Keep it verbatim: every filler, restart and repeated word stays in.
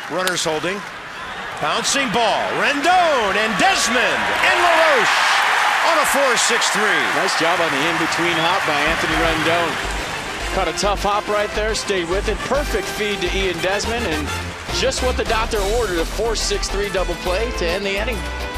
Runners holding. Bouncing ball. Rendon and Desmond and LaRoche on a four six three. Nice job on the in-between hop by Anthony Rendon. Caught a tough hop right there, stayed with it. Perfect feed to Ian Desmond, and just what the doctor ordered, a four six three double play to end the inning.